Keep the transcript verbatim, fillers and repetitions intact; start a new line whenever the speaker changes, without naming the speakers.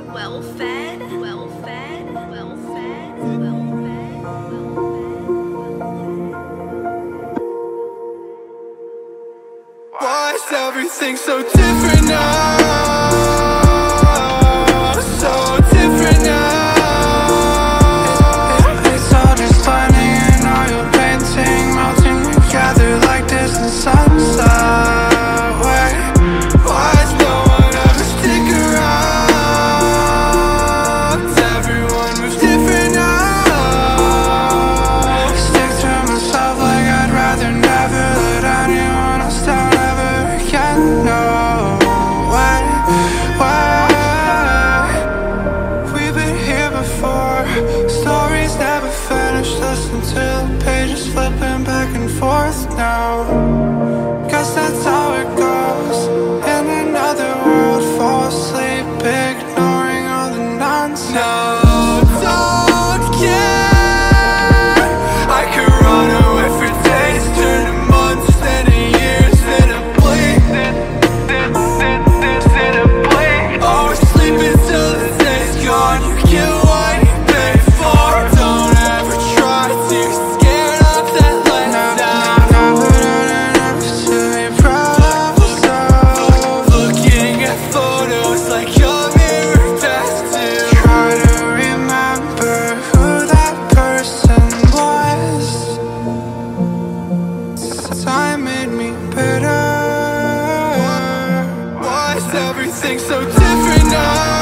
well fed, well fed, well fed, well fed,
Why is everything so different now? So different now. It's all just blending in all your painting, melting together like distant sunset. Why is no one ever stick around? Everyone moves different now. Stick to myself like I'd rather never let anyone else down ever again. No, why, why? We've been here before. Stories never finish. Listen to the pages flipping back and forth now. Guess that's how it goes. In another world, fall asleep, ignoring all the nonsense. No, don't care. I could run away for days, turn to months, then to years, then a blink, then, then, then, then, then a blink. Always sleeping till the day's gone. You get what you pay for. Don't ever try to, scared of that letdown. Never done enough to be proud of yourself. Looking at photos like your mirror does too. Try to remember who that person was. Time made me bitter. Why is everything so different now?